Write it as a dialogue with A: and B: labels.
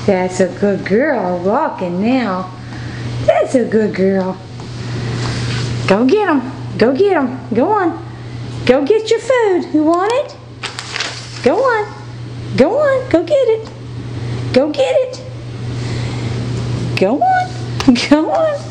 A: That's a good girl walking now. That's a good girl. Go get him. Go get him. Go on. Go get your food. You want it? Go on. Go on. Go get it. Go get it. Go on. Go on.